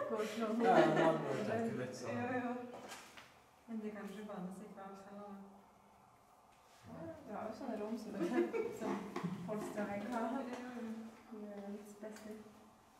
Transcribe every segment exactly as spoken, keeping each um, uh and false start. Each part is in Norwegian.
Oslo. Ja, ja, det tenker litt sånn. Jo, jo. Men det er kanskje bare musikk Du har jo sånne rom som du kan, som folk skal henge av. Det er litt spesielt.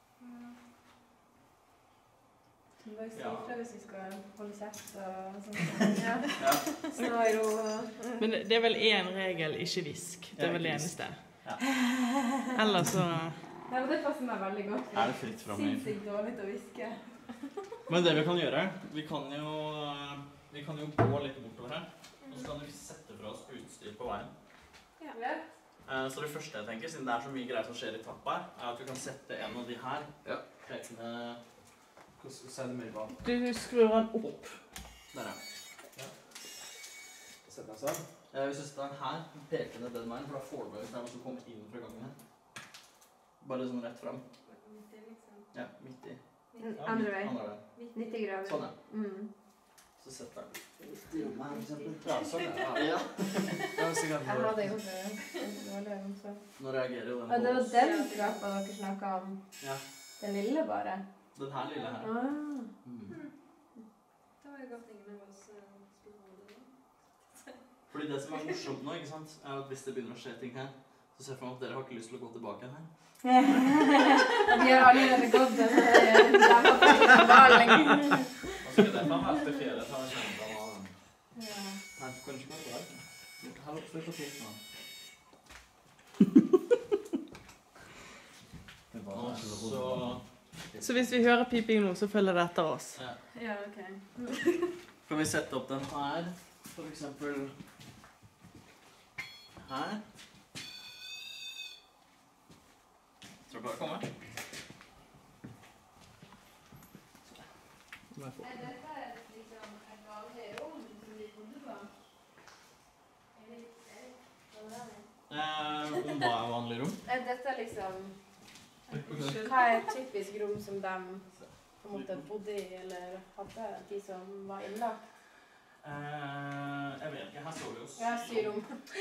Du må jo si fra hvis vi skal holde kjeft og sånn. Ja. Ja. Stå i ro. Men det, det er vel en regel, ikke visk. Det er vel det eneste. Ja. Ellers så... Ja, men det passer meg veldig godt. Er det fritt frem? Sinnssykt dårlig til å viske. Men det vi kan gjøre, vi kan jo, vi kan jo gå litt bortover her. Og så kan vi sette fra oss utstyr på veien. Ja. Så det første jeg tenker, siden det er så mye greier som skjer i trappa her, er at vi kan sette en av de her. Ja. Pekene... Hvordan ser det mye bra? Du skrur den opp. Der, ja. Sett den sånn. Hvis du setter den her, pekene den veien, for da får du hvis det er noe som kommer inn fra gangen her. Bare sånn rett frem. Midt i, liksom. Ja, midt i. Ja, andre vei. Andre vei. nitti grader. Sånn, ja. Mm. Så setter den. Midt i rommet her, for eksempel. Ja, sånn, ja. Ja. Det var sikkert Jeg hadde jo det. Nå reagerer jo den på. Det var den trappa dere snakket om. Ja. Den lille bare. Den her lille her. Ah. Mm. Det var jo godt ingen av oss spurte. Fordi det som er morsomt nå, ikke sant, er at hvis det begynner å skje ting her, så ser jeg for meg at dere har ikke lyst til å gå tilbake her. Vi har allerede gått den jævla fotballing. Og så skal det bare være til fjellet, så har jeg kjent av den. Ja. Nei, kan du ikke bare gå der? Her oppe slutt å titte nå. Så... Så hvis vi hører piping nå, så følger det etter oss. Ja. Ja, ok. Kan vi sette opp den her, for eksempel her. Tror du bare kommer? Er dette liksom et vanlig rom som vi bodde på? Eh, om hva er vanlig rom? Er dette liksom... Hva er et typisk rom som de på en måte bodde i, eller hadde de som var innlagt? Eh, jeg vet ikke, her står vi oss. Ja, syrom.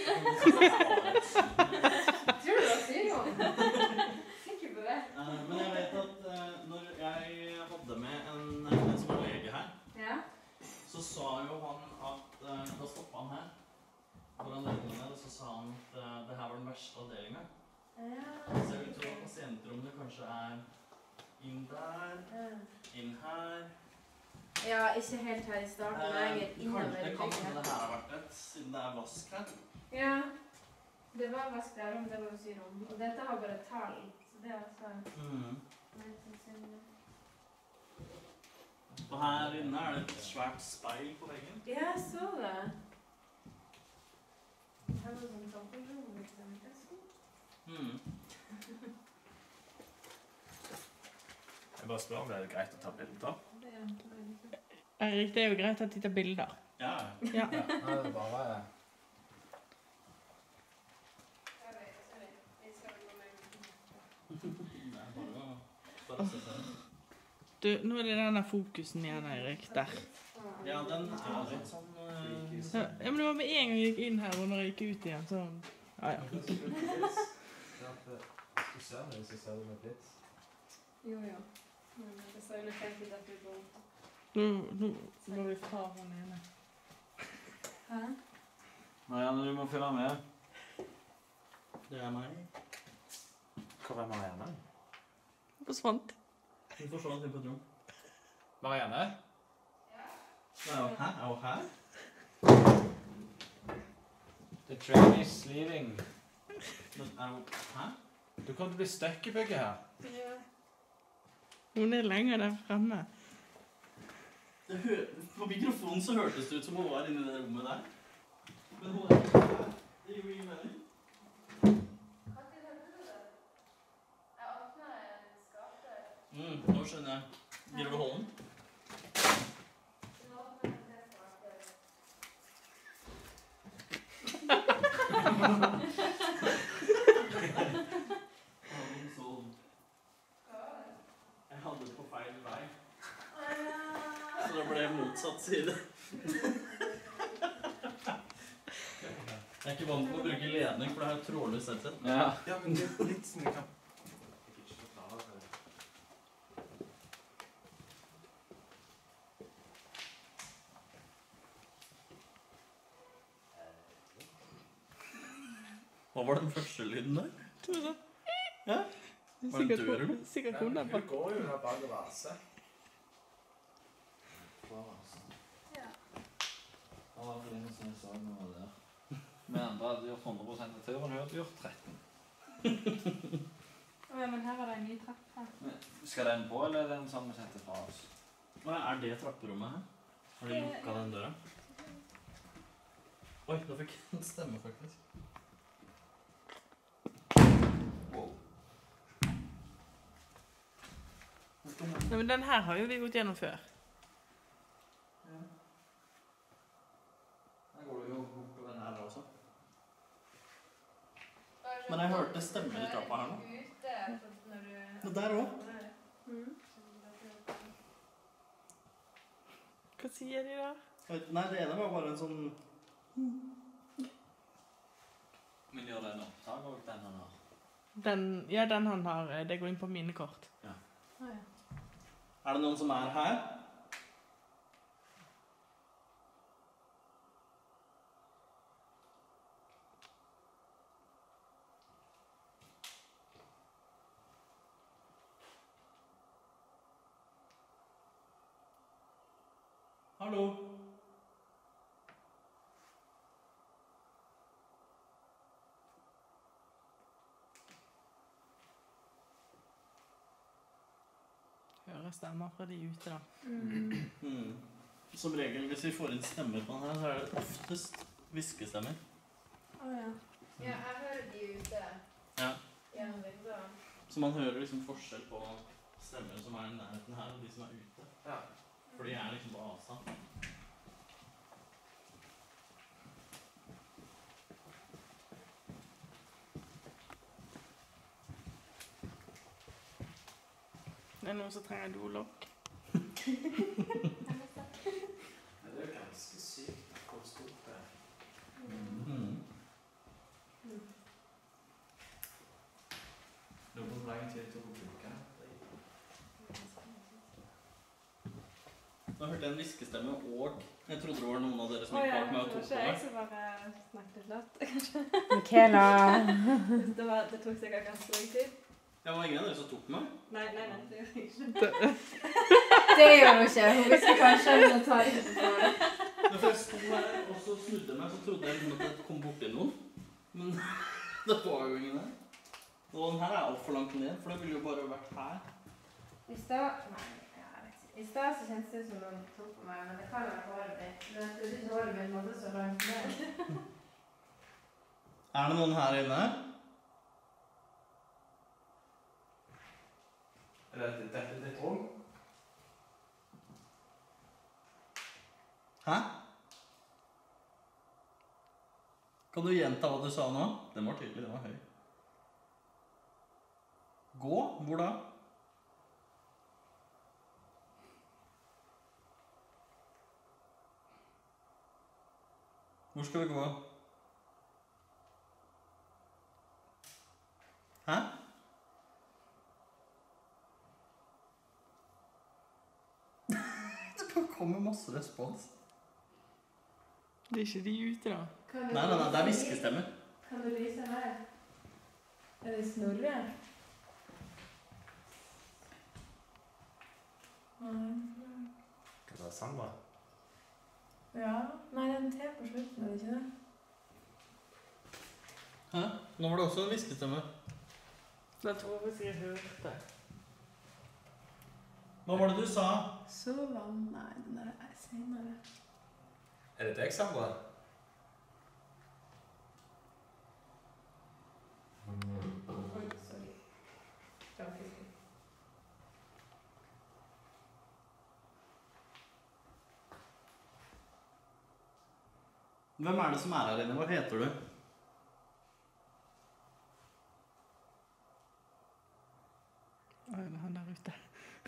Tror du det var syrom? Sikker på det? Eh, men jeg vet at eh, når jeg hadde med en, en som var lege her, Ja. så sa jo han at, eh, da stoppet han her, foran ledningen, og så sa han at eh, det her var den verste avdelingen. Ja. Så jeg vil tro at pasientrommet kanskje er inn der, inn her. Ja, ikke helt her i starten, men jeg er innover Det i kan hende bygget. det her har vært et, siden det er vask her. Ja, det var vask der, men det var jo syrom. Og dette har bare tall, så det er altså... Mm. Nei, det er synd. Og her inne er det et svært speil på veggen. Ja, jeg så det. Her var det sånn samfunnsrom, liksom. Det er så. Mm. Jeg bare spør om det er greit å ta bilder. Det er det. Erik, det er jo greit at de tar bilder. Ja, Ja. Ja, det er bare... Jeg vet, jeg vet. Jeg skal gå med. det er bare å bare sette den. Du, nå er det denne fokusen igjen, Erik, der. Ja, den er litt sånn... Uh, Ja, ja, men det var med en gang jeg gikk inn her, og når jeg gikk ut igjen, så... Ja, ja. Hvis du ser det, så ser du med blitz. Jo, jo. Men det ser jo litt fint ut at vi går. Nå, nå må vi fra han ene. Hæ? Marianne, du må følge med. Det er meg. Hvor er Marianne? Forsvant. Hun forsvant inn på et rom. Marianne? Nei, og her? Og her? The train is leaving. Men er hun her? Du kan bli støkk i bygget her. Ja. Hun er lenger der fremme. Det hø på mikrofonen så hørtes det ut som hun var inne i det rommet der. Men hun er ikke her. Det gjorde ingen mening. Hva til hørte du det? Jeg åpnet en skapdør. Mm, nå skjønner jeg. Gir du hånden? Nå åpnet jeg en skapdør. Jeg hadde det på feil vei. Så det ble motsatt side. Jeg er ikke vant til å bruke ledning, for det er trådløst headset. Ja. Ja, men det er litt som vi kan... Hva var den første lyden der? Det var sånn. Ja? Var det Sikkert, dør, eller? sikkert hunden Hun bak. går jo der bak og vaser. Ja. Han var fordi som jeg sa når han var der. Men andre hadde gjort hundre prosent av turen, hun hadde gjort tretten. Å ja, men her var det en ny trapp her. Skal den på, eller er den sånn vi setter fra oss? Hva er det trapperommet her? Har de lukket den døra? Oi, da fikk jeg en stemme faktisk. Wow. Nei, men den her har jo vi gått gjennom før. Ja. Her går det jo bort på den her også. Men jeg hørte stemmer i trappa her nå. Og der også. Mm. Hva sier de da? Nei, det ene var bare en sånn... Men gjør den opptak og den han har? Den, ja, den han har, eh, det går inn på minnekort. Ja. Å ja. Er det noen som er her? Hallo? Hører stemmer fra de ute da. Mm. Hmm. Som regel, hvis vi får inn stemmer på den her, så er det oftest viskestemmer. Å ja. Ja, jeg hører de ute Ja. gjennom vinduene. Så man hører liksom forskjell på stemmer som er i nærheten her, og de som er ute. Ja. For de er liksom på avstand. Det er noen som trenger dolokk. Det er jo ganske sykt hvor stort det er. Mm. Nå hvor lang tid tok å bruke det. Nå hørte jeg en viskestemme, og jeg trodde det var noen av dere som Å gikk ja, bak meg og det var tok ikke på jeg meg. som bare snakket lavt. Michaela. Det, var, det tok sikkert ganske lang tid. Det var ingen av dere som tok meg. Nei, nei, nei, det gjør jeg ikke. Det gjør hun ikke. Hun visste kanskje at hun tar ikke på det. Men før jeg sto her og så snudde jeg meg, så trodde jeg liksom at jeg kom borti noen. Men det var jo ingen her. Og den her er alt for langt ned, for det ville jo bare vært her. I stad Nei, jeg vet ikke. I stad så kjentes det som noen tok på meg, men det kan være håret mitt. Men jeg trodde ikke håret mitt nådde så langt ned. Er det noen her inne? Er dette, dette ditt rom? Hæ? Kan du gjenta hva du sa nå? Den var tydelig, den var høy. Gå? Hvor da? Hvor skal vi gå? Hæ? Det kan komme masse respons. Det er ikke de ute da. Kan du Nei, nei, nei, det er viskestemmer. Kan du lyse her? Er det Snorre? Kan det være Sandra? Ja. Nei, det er en T på slutten, er det ikke det? Hæ? Nå var det også en viskestemme. Da tror jeg jeg hørte. Hva var det du sa? Så vann. Nei, den der er senere. Er det deg, Sandra? Oi, sorry. Ja, ok. Hvem er det som er her inne? Hva heter du? Oi, det er han der ute.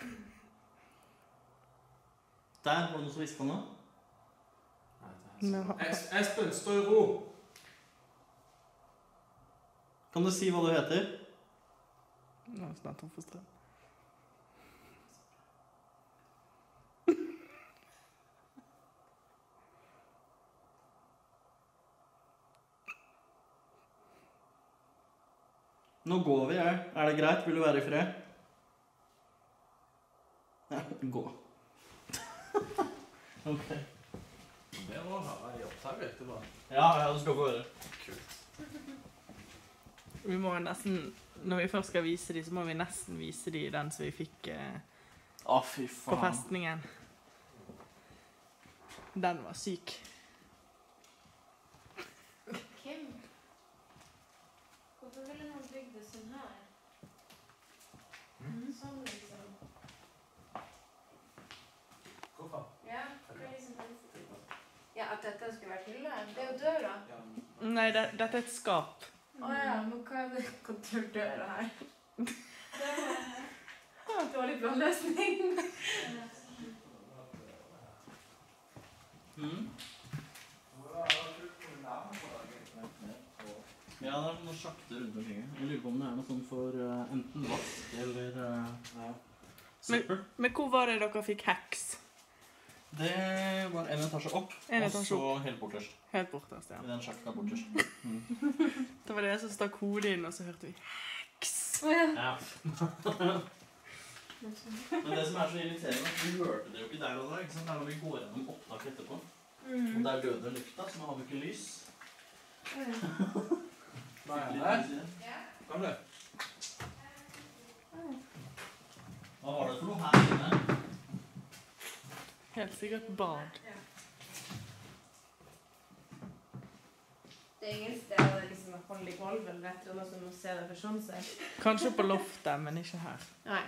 Der, var det noen som hviska nå? Nei, det er Men Sandra. Es Espen, stå i ro! Kan du si hva du heter? Nå er det snart tom for strøm. Nå går vi, jeg. Er det greit? Vil du være i fred? Ja, gå. Ok. Det må ha i opptak etterpå. Ja, ja, du skal få høre. Kult. Vi må nesten, når vi først skal vise de, så må vi nesten vise de den som vi fikk eh, Å, fy på faen. festningen. Den var syk. Kim? Hvorfor ville han bygge det sånn her? Sånn liksom. Hvorfor? Ja, det er liksom ja, at dette skulle vært hylle. Det er jo døra. Nei, det, dette er et skap. Åja, men hva er det kontoردøra her? Det var dårlig planløsning. Mm. Ja, det er noe sjakter rundt omkring. Jeg lurer på om det er noe sånn for uh, enten vask eller uh, ja. Søppel. Men hvor var det dere fikk heks? Det var en etasje opp, En og etasje så helt borterst. Helt borterst, ja. I den sjakta borterst. Mm. Det var det som stakk hodet inn, og så hørte vi heks. Ja. Men det som er så irriterende, vi hørte det jo ikke der og da, ikke sant? Det er når vi går gjennom opptak etterpå. Og der døde lykta, så nå har vi ikke lys. Nei, Litt nei. lys igjen. Kom du. Hva var det for noe her inne? Helt sikkert bad. Det er ingen steder liksom å holde i gulvet eller rett under som å se det for sånn seg. Kanskje på loftet, men ikke her. Nei.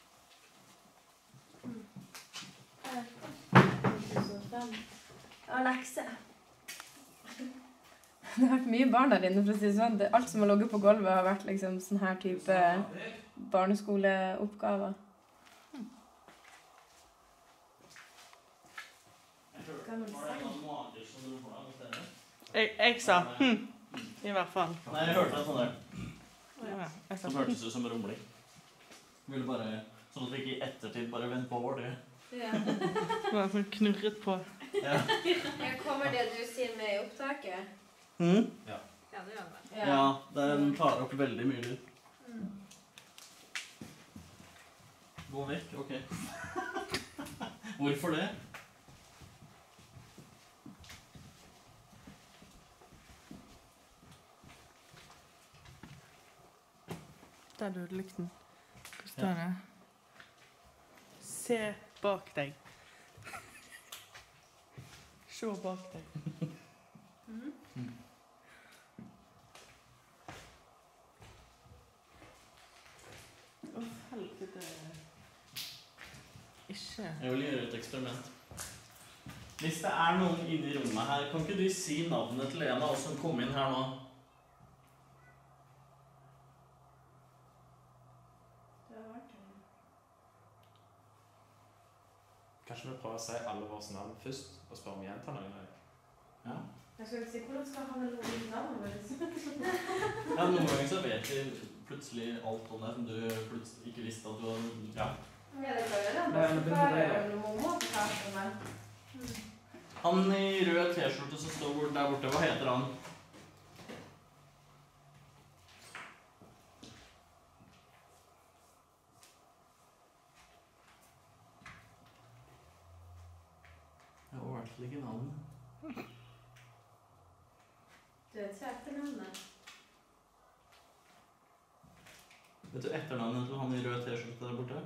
Ja, lekse. Det har vært mye barn der inne, for å si det sånn. Det- Alt som har ligget på gulvet har vært liksom sånn her type barneskoleoppgaver. Var det noen mager som dro på deg hos dere? Jeg, jeg sa hm, i hvert fall. Nei, jeg hørte det sånn der. Ja, jeg sa Som hm. hørtes ut som rumling. Ville bare, sånn at vi ikke i ettertid bare vent på over det. Ja. Det var sånn knurret på. Ja. Ja, kommer det du sier med i opptaket? Mm? Ja, det gjør det. Ja, den tar opp veldig mye lyd. Gå vekk, ok. Hvorfor det? Der døde lykten. Hvor står det? Se bak deg. Se bak deg. Å, helvete. Ikke. Jeg vil gjøre et eksperiment. Hvis det er noen inne i rommet her, kan ikke du si navnet til en av oss som kom inn her nå? Kanskje vi prøver å si alle våre navn først, og spørre om gjenta noen? Ja. Jeg skal ikke si hvordan skal han ha noe navn vårt. Ja, noen ganger så vet vi plutselig alt om det som du plutselig ikke visste at du hadde... Ja. Ja, det kan gjøre. Nei, men begynn på deg, da. Noen må forklare om det. Han i rød t-skjorte som står bort der borte, hva heter han? Jeg har i hvert fall ikke navnet. Du vet ikke etternavnet. Vet du etternavnet til han i rød t-skjorte der borte?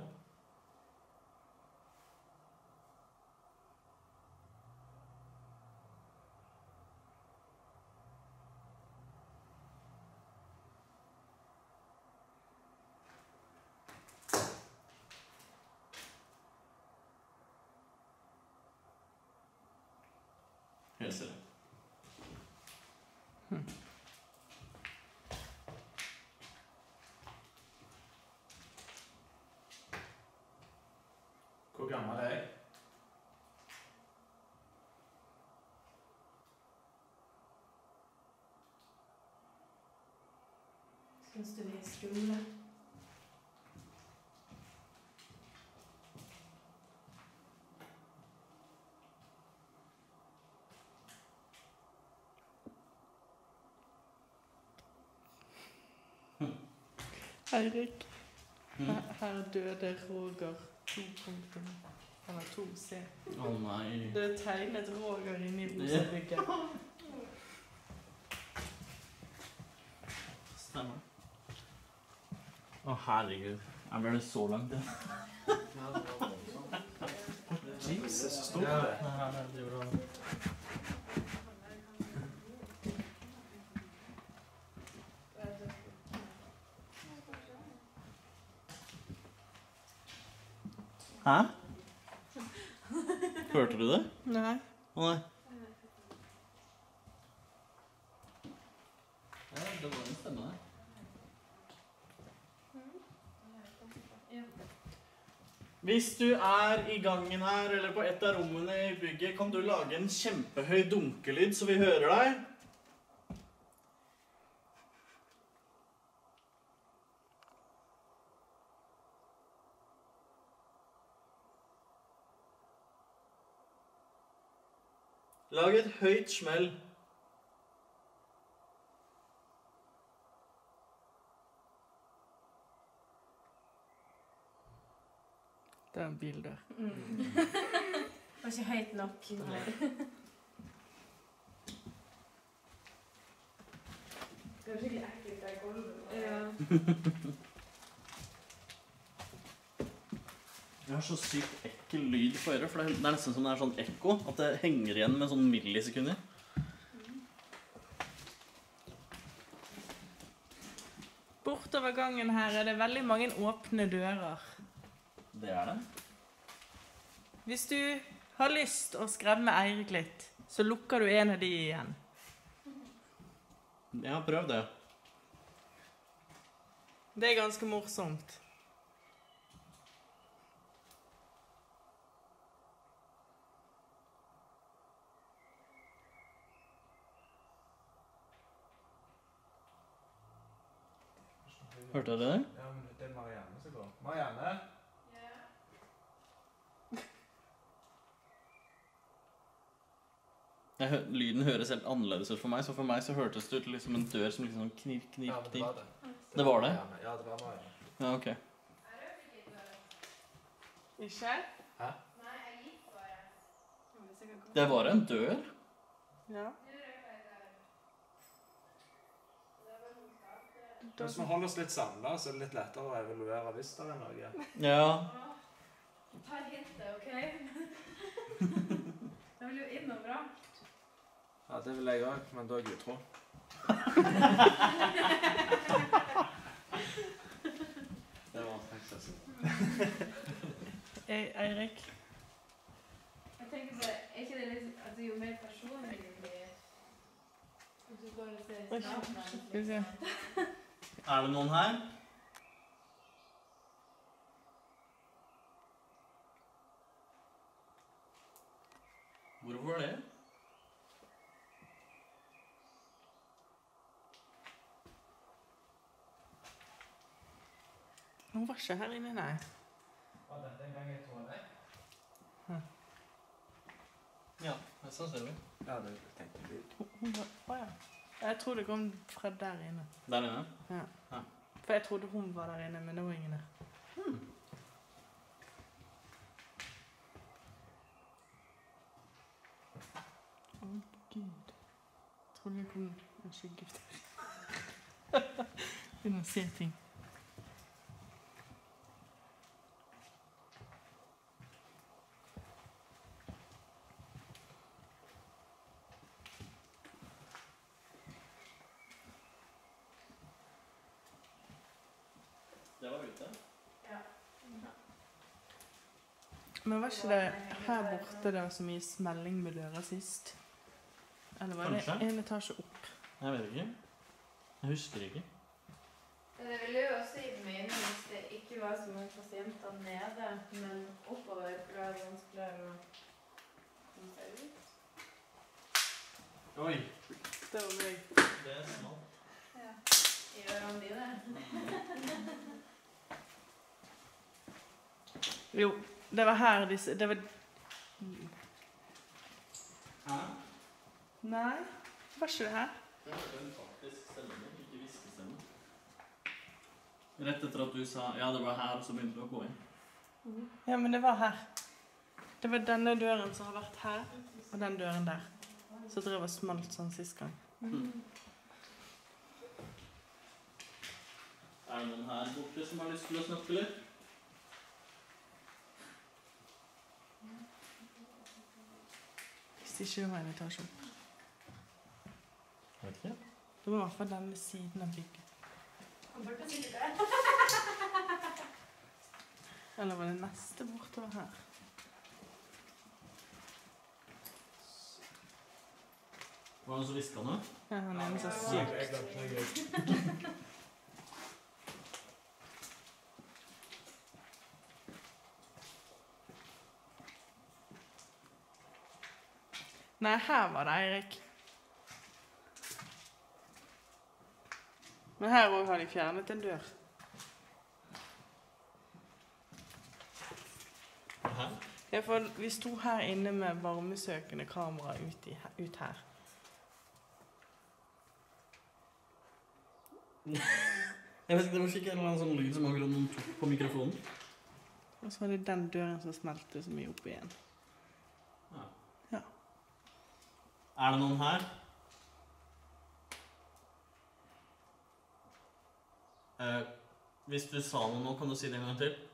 Helt stille. Hvor gammel er jeg? Syns du vi er skumle? Eirik, Mm. her, her døde Roger to punktum. Eller to C. Å nei. Det er tegnet Roger inne i Bosebygget. Stemmer. Å herregud. Jeg ble det så langt, ja. Jesus, så stort det. Ja, det driver og... Hæ? Hørte du det? Nei. Å nei. Ja, det var en stemme der. Hvis du er i gangen her, eller på et av rommene i bygget, kan du lage en kjempehøy dunkelyd så vi hører deg? Lag et høyt smell. Det er en bil der. Mm. Det var ikke høyt nok. Nei. Det var skikkelig ekkelt der i gulvet. Ja. Jeg har så sykt ekkel lyd på øret, for det er nesten som det er sånn ekko, at det henger igjen med sånn millisekunder. Bortover gangen her er det veldig mange åpne dører. Det er det. Hvis du har lyst å skremme Eirik litt, så lukker du en av de igjen. Jeg har prøvd det. Det er ganske morsomt. Hørte du det der? Ja, men det er Marianne som går. Marianne? Jeg hø lyden høres helt annerledes ut for meg, så for meg så hørtes det ut liksom en dør som liksom knirk, knirk, Ja, men det var knirk. det. Det var det? Marianne. Ja, det var Marianne. Ja, ok. Ikke? Nei, jeg gikk bare. Det var en dør? Ja. Hvis vi holder oss litt samlet, så er det litt lettere å evaluere hvis det er noe. Ja. Ta hintet, ok? Jeg vil jo inn og bra. Ja, det vil jeg også, men da er jeg utro. Det var faktisk Ei- Eirik? Jeg tenker på, er ikke det litt, altså jo mer personlig det blir, hvis du bare ser Oi, starten, skal vi se. Er det noen her? Hvorfor var det? Hun var ikke her inne, nei. Var dette en gang jeg tror det? Ja, det er sannsynlig. Ja, det tenkte jeg. Hun- Hun var, å ja. Jeg tror det kom fra der inne. Der inne? For jeg trodde hun var der inne, men det var ingen der. Å, Gud. Jeg trodde det kom en skygge ut. Begynner å se ting. Det var ute. Men var ikke det her borte det var så mye smelling med døra sist? Eller var det Kanskje. en etasje opp? Jeg vet ikke. Jeg husker ikke. Men det ville jo også gi mening hvis det ikke var så mange pasienter nede, men oppover, for det er vanskeligere å komme seg ut. Oi! Det var meg. Det er smalt. Ja. I ørene dine. Jo, det var her disse Det var Hæ? Nei, var ikke det her? Jeg hørte en faktisk stemme, ikke hviskestemme. Rett etter at du sa, ja, det var her, så begynte du å gå inn. Ja, men det var her. Det var denne døren som har vært her, og den døren der. Så drev og smalt sånn sist gang. Mm. Er det noen her borte som har lyst til å snakke litt? Hvis det ikke var en etasje opp. Vet ikke. Det var i hvert fall denne siden av bygget. Han burde sikkert det. Eller var det neste bortover her? Var det noen som visket noe? Ja, han er en så Nei, syk. jeg glemte meg ut. Nei, her var det, Eirik. Men her også har de fjernet en dør. Her? Ja, for vi sto her inne med varmesøkende kamera ut, i, ut her. Jeg vet ikke, det var sikkert en eller annen sånn lyd som akkurat noen tok på mikrofonen. Og så var det den døren som smelte så mye opp igjen. Ja. Ja. Er det noen her? Eh, hvis du sa noe nå, kan du si det en gang til?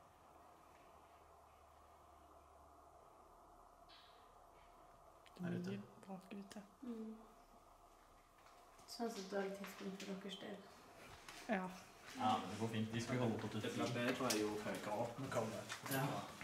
Det er mye bak ute. Mm. Sånn som dårlig tidspunkt for deres del. Ja. Ja, men det går fint. Vi skal holde på til Det blir bedre jo høyere opp vi kommer. Ja.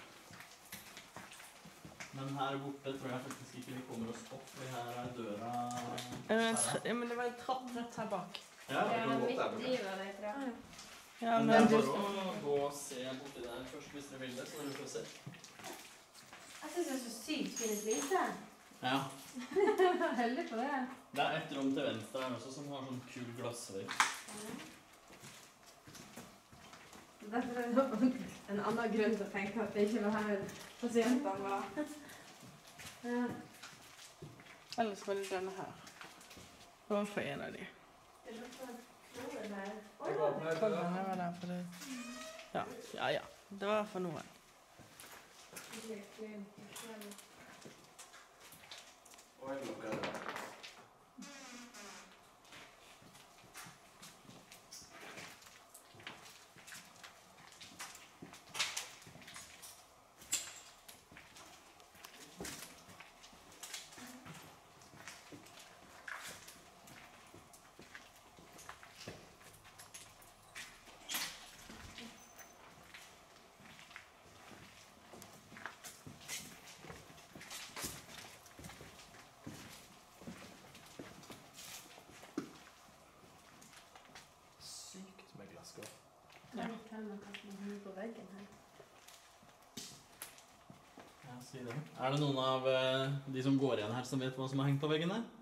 Men her borte tror jeg faktisk ikke vi kommer oss opp, for her er døra... Ja, men, tra ja, men det var en trapp rett her bak. Ja, Ja, det kan midt godt være. i var det, tror jeg. Ja, Men men det er du... bare å gå og se borti der først, hvis dere vil det, så dere får se. Jeg synes det er så sykt fint lite. Ja. Jeg var heldig på det. Det er et rom til venstre her også, som har sånn kul glassvegg. Derfor er det en annen grunn til å tenke at det ikke var her pasientene var. Ja. Ellers var det denne her. Det var for en av de. Det lukter noe her. Jeg åpner Jeg tror døra. denne var der for det. Ja, ja, ja. Det var for noen. Og jeg lukker døra. Sykt med glasskår. Kan du telle noe som er på veggen her? Ja, si det. Er det noen av eh, de som går igjen her som vet hva som har hengt på veggen her?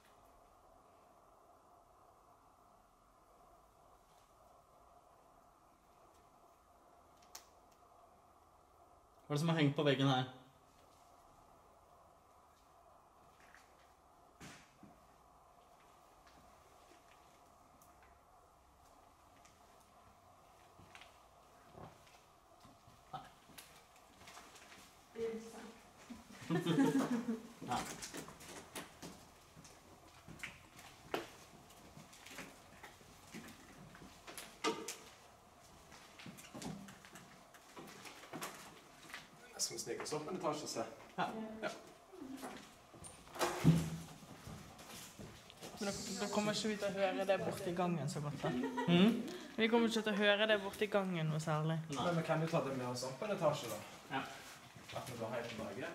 Hva er det som har hengt på veggen her? Ja. Skal vi snike oss opp en etasje og se? Ja. Men da, da kommer ikke vi til å høre det borte i gangen så godt da. Mhm. Vi kommer ikke til å høre det borte i gangen noe særlig. Nei. Men vi kan jo ta det med oss opp en etasje da. Ja. At vi går helt tilbake.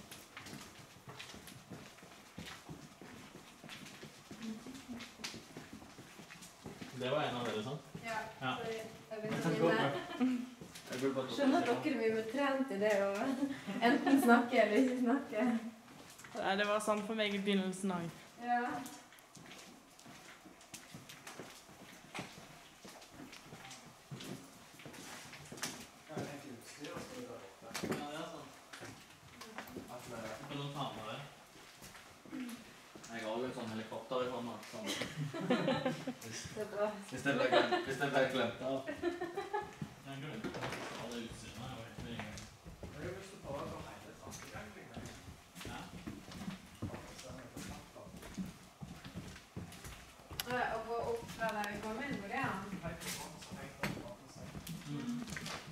Det var en av dere, sånn? Ja. Ja. Sorry. Jeg vet ikke om det. Jeg burde bare Skjønner at dere er mye trent i det å enten snakke eller ikke snakke. Nei, det var sånn for meg i begynnelsen av. Ja. Ja, egentlig utstyr og så videre oppe. Ja, det er sånn. At vi Kan du ta med det? Jeg har jo et sånn helikopter i hånda. Det er bra. Hvis det ble glemt, hvis det ble glemt av. Jeg glemte alle utsynet. Jeg vet ikke. Jeg har lyst til å prøve å gå hele tankegangen, egentlig. Ja. Å gå opp fra der vi kom inn, hvor det er han? Helt på hånden, så helt på hånden, så helt på hånden. Mm.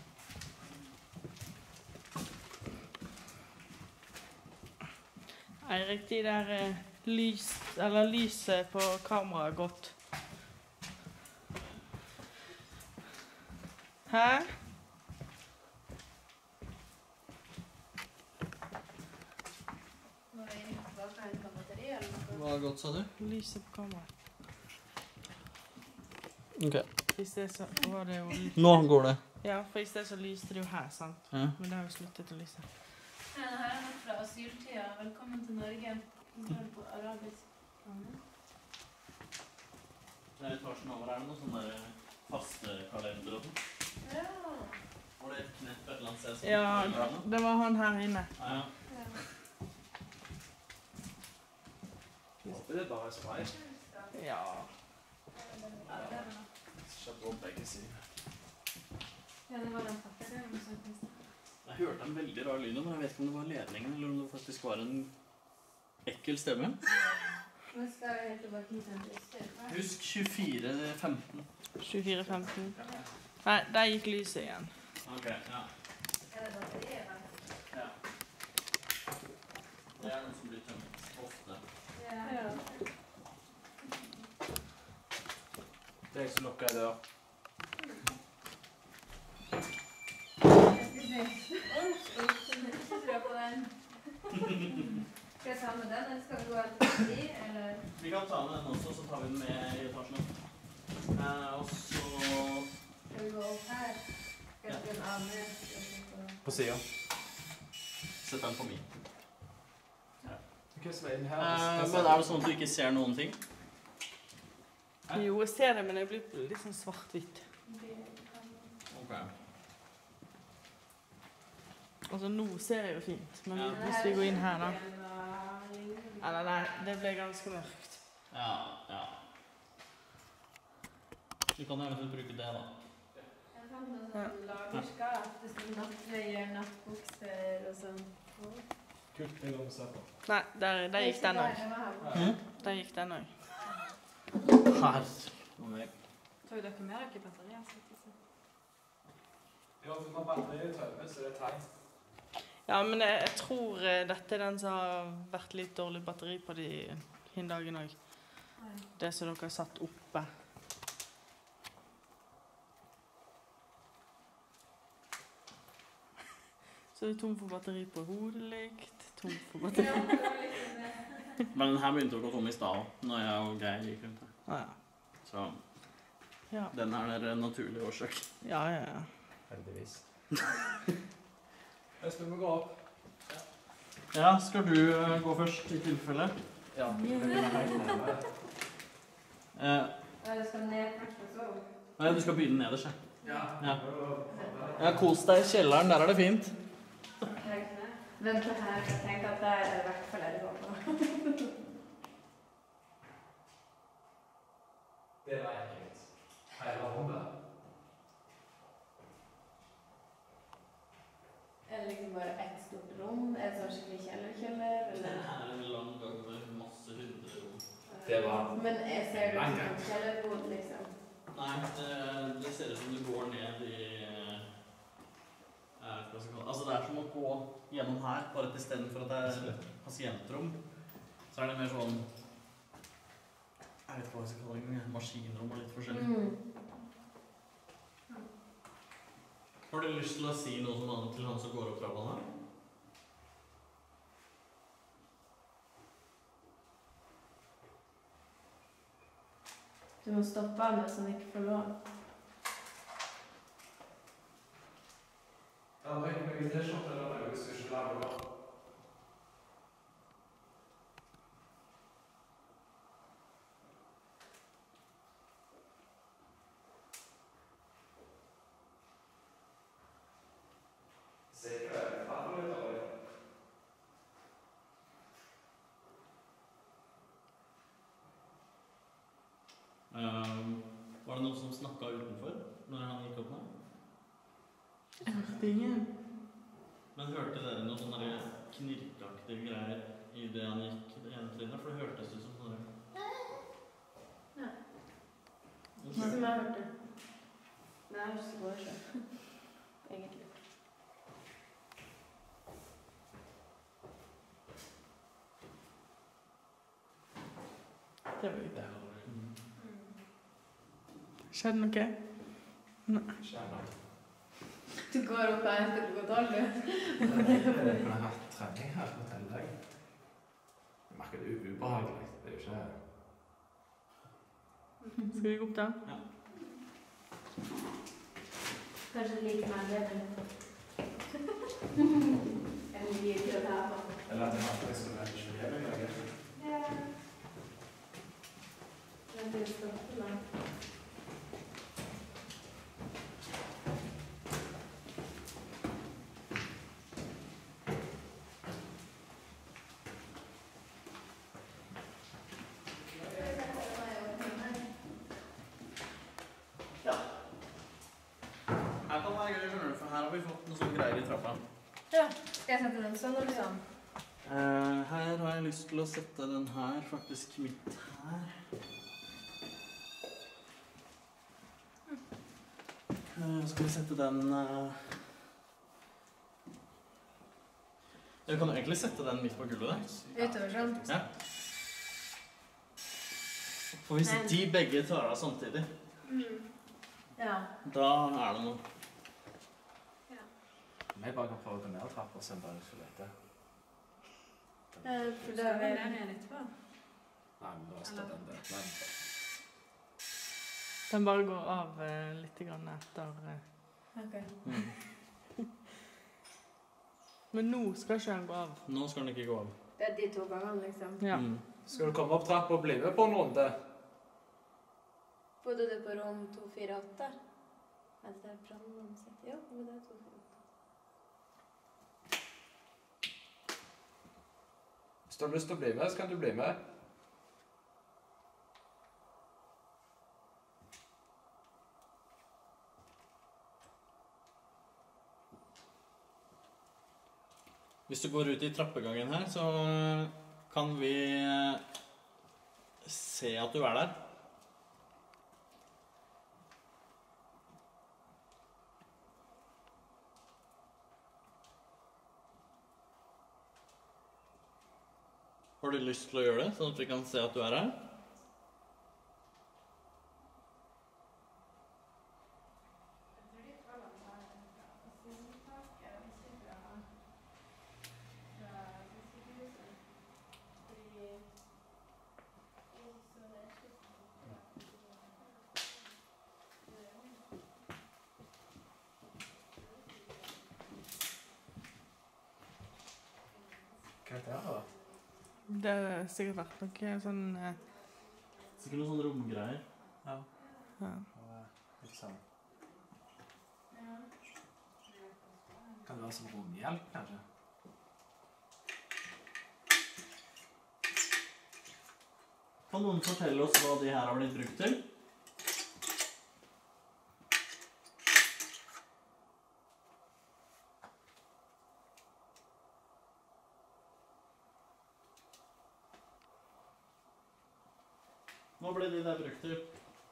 Eirik, de der eh, lys, eller lyset på kameraet er godt. Hæ? Må vi inn tilbake og hente batteri, eller noe? Hva godt, sa du? Lyset på kameraet. Ok. I sted så var det jo... Nå går det. Ja, for i sted så lyste det jo her, sant? Ja. Men det har jo sluttet å lyse. Ja, det her er nok fra asyltida. Velkommen til Norge. Det er på arabisk. Det er etasjen over. Er det noen sånne der faste kalender og sånn? Ja. Var det et knepp et eller annet sted? som- Ja, det var han her inne. Ja. Ja. Jeg håper det bare er spray. Ja. Ja, det er det. Kjøp på begge sider. Ja, det var den pakkadelen som kom. Jeg hørte en veldig rar lyd, men jeg vet ikke om det var ledningen, eller om det faktisk var en ekkel stemme. Nå skal vi helt tilbake hit til en liste. Husk tjuefire femten. tjuefire femten. Nei, der gikk lyset igjen. Ok, ja. Er det batteriet der? ja. Det er noe som blir tømt ofte. Ja. Det er jeg som lukker en dør. Jeg skal se. Ikke trå på den. Skal jeg ta med den, eller skal vi gå etter batteri, eller? Vi kan ta med den også, så tar vi den med i etasjen. Eh, og så Skal vi gå opp her? Skal jeg ta den av med? På siden. setter den på min. Hva som er inn her? Eh, men er det sånn at du ikke ser noen ting? Jo, jeg ser det, men det blir litt sånn svart-hvitt. Ok. Altså, nå ser jeg jo fint, men Ja. hvis vi går inn her da... Eller nei, det ble ganske mørkt. Ja, ja. Vi kan eventuelt bruke det da. Jeg fant noen sånn lagerskap. Det står nattrøyer, nattbukser og sånn. Kult, det går vi se på. Nei, der, der gikk den også. Mm? Der gikk den også. Her. Okay. Tok dere med dere batterier? så ikke så? Ja, for når batteriet tømmes, så er det tegn. Ja, men jeg, jeg tror eh, dette er den som har vært litt dårlig batteri på de hindagene også. Det som dere har satt oppe. Så er det tom for batteri på hodelykt, tom for batteri... Ja, det var liksom det. Men den her begynte å gå tom i stad, når jeg og Geir gikk rundt her. Ah, ja. Så Ja. den er en naturlig årsak. Ja, ja, ja. Heldigvis. Jeg skal vi gå opp. Ja, skal du uh, gå først i tilfelle? Ja, det blir helt nærmere. Eh, Ja, du skal ned først og så opp. nei, du skal begynne nederst, ja. Ja. Ja. Ja, kos deg i kjelleren, der er det fint. Vent her, jeg tenker at der er det i hvert fall jeg går på. Det var enkelt. Hele rommet. Er det liksom bare ett stort rom? Er det sånn skikkelig kjeller-kjeller? Den Eller? her er en lang gang med masse hundre rom. Det var- Men jeg ser det som en kjellerbod, liksom? Nei, det, det ser ut som du går ned i jeg vet ikke hva jeg skal kalle det. Altså det er som å gå gjennom her, bare at i stedet for at det er pasientrom, så er det mer sånn, jeg vet ikke hva jeg skal kalle det, maskinrom og litt forskjellig. Mm. Har du lyst til å si noe som han, til han som går opp trappa her? Du må stoppe han så han ikke får lån. Ja, det er ikke noe T-skjorte eller noe, hvis du ikke lager det. Sikkert. Favoritt av det. det noen som snakket utenfor når han gikk opp nå? Jeg hørte ingen. Men hørte dere noen sånne knirkeaktige greier i det han gikk det ene trinnet? For det hørtes ut som sånne... Nei. Ikke som jeg hørte. Men jeg har ikke så gått selv. Egentlig. Det var jo det. Skjedde noe? Nei. Du går opp her etter du går tolv, du. Jeg har hatt trening her på telledag. Jeg merker det er ubehagelig. Det er jo ikke... Skal vi gå opp da? Ja. Kanskje like meg leder. Eller gir til å ta på. Eller at jeg har det som jeg ikke vil gjøre meg. Ja. Men det er stopp da. Her kan det være gøy, skjønner du, for her har vi fått noen sånne greier i trappa. Ja. Skal jeg sette den sånn eller sånn? Eh, her har jeg lyst til å sette den her, faktisk midt her. Eh, skal vi sette den... Eh... Jeg kan egentlig sette den midt på gulvet der. Utover sånn? Ja. For hvis Men- de begge tar av samtidig, Mm. Ja. da er det noe. Vi bare kan prøve å gå ned trappa og se om det er ikke lette. Eh, For da Skal vi er der nede etterpå? Nei, men da står den der. Men Den bare går av eh, litt grann etter... Eh. Ok. Men nå skal ikke den gå av. Nå skal den ikke gå av. Det er de to gangene, liksom. Ja. Mm. skal du komme opp trappa og bli med på en runde? Bodde du på rom to fire åtte? Mens det er brannmann sitt? Ja, men det er to fire åtte. Hvis du har lyst til å bli med, så kan du bli med. Hvis du går ut i trappegangen her, så kan vi se at du er der. Har du lyst til å gjøre det, sånn at vi kan se at du er her? Hva er det her, da? Det har sikkert vært noe sånn... Eh, Sikkert noen sånne romgreier. Ja. ja. Ikke sant. Kan det være som romhjelp, kanskje? Kan noen fortelle oss hva de her har blitt brukt til? Hva ble de der brukt til?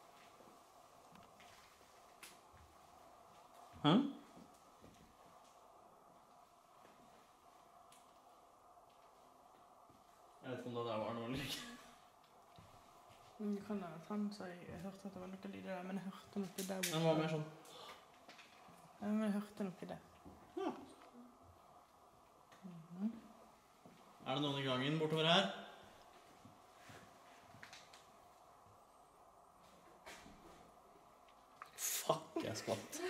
Hæ? Jeg vet ikke om det der var noe eller ikke. Men det kan være at han sa jeg, jeg hørte at det var noe lyd der, men jeg hørte noe der borte. Den var mer sånn. Ja, men jeg hørte noe der. Ja. Mhm. Er det noen i gangen bortover her? Fuck, jeg skvatt.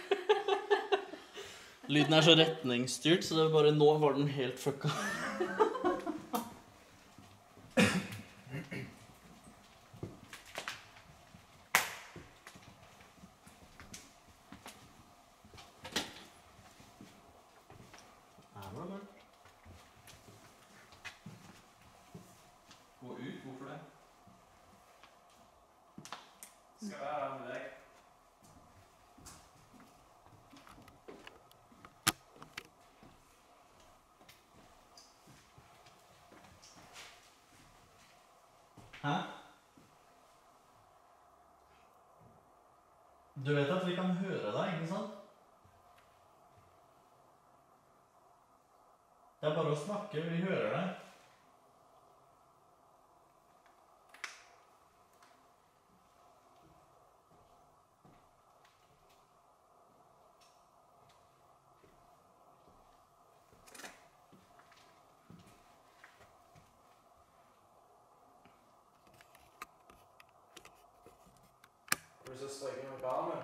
Lyden er så retningsstyrt, så det er bare nå var den helt fucka. Her var det mørkt. Gå ut, hvorfor det? Skal være med deg. Hæ? Du vet at vi kan høre deg, ikke sant? Det er bare å snakke, vi hører deg. Har du så strøket med barnet?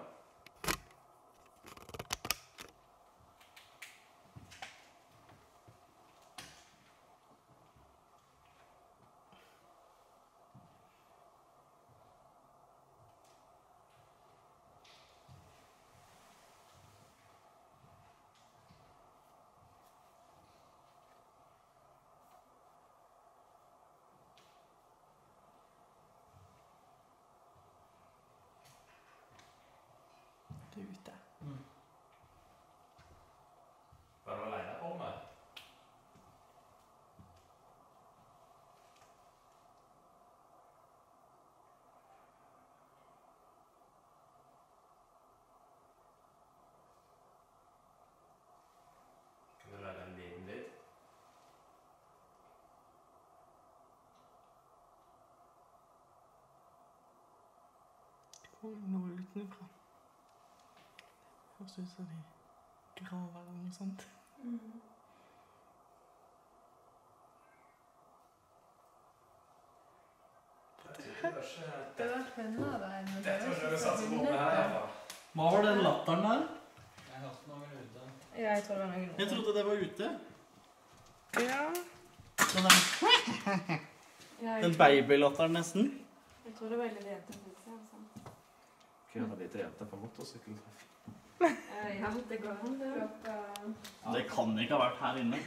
Du er ute. Mm. Var du alene på meg? Kan du lage en liten lyd? Hvor er noe utenfra? Høres ut som de graver eller noe sånt. Mm. Det var spennende der. Men det Dette var var ikke noe så satt på spennende. meg her, da. Hva var den latteren der? Jeg hørte noen ute. Ja, jeg tror det var noen Jeg trodde det var ute. Ja. Den, der, Ja, jeg den tror- babylatteren nesten. Jeg tror det var litt jente på utsida, altså. Hva gjør de til jenter på motorsykkeltreff? Eh, Ja, det går an, det. Klokka... Det kan ikke ha vært her inne.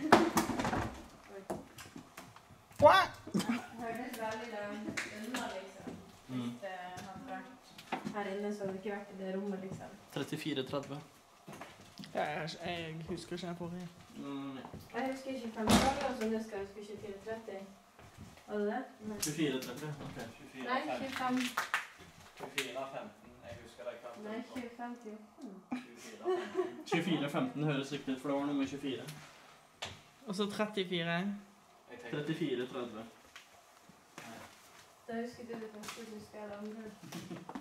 Hørtes veldig langt unna, liksom. Mm. Hvis det hadde vært her inne, så hadde det ikke vært i det rommet, liksom. trettifire tretti. Ja, jeg, jeg husker ikke den forrige. Mm. Jeg husker ikke fem dager, så jeg husker jeg husker tjuefire tretti. Var det det? Nei. tjuefire tretti, ok. Nei, tjuefem. tjuefire femten. Jeg husker det kan. Nei, tjuefem til tjuefire. tjuefire femten høres riktig ut, for det var nummer tjuefire. Og så trettifire. Jeg tenker trettifire tretti. Da husker du det første, så husker jeg det andre.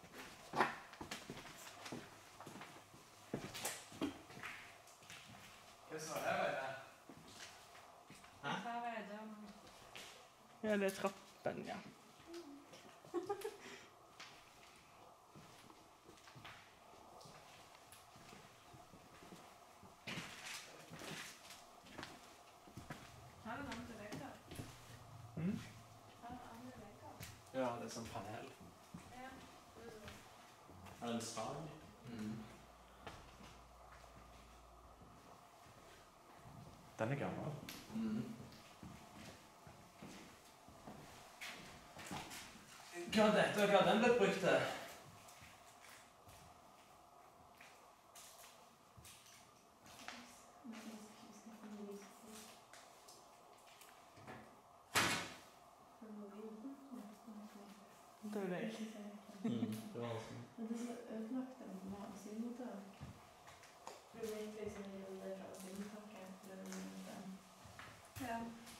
Hva sa jeg, Veine? Hæ? Hva var det da? Ja, det er trappen, ja. Har du andre vekker? Mm? Har du andre vekker? Ja, det er sånn panel. Ja. Er det en stag? Mm. Den er gammel. Mm. Hva er dette, og hva har den blitt brukt til? Det er deg. Mm. Det var altså. Men det er så ødelagt av meg å si mot det. For det vet liksom i den der fra sinntaket. Ja.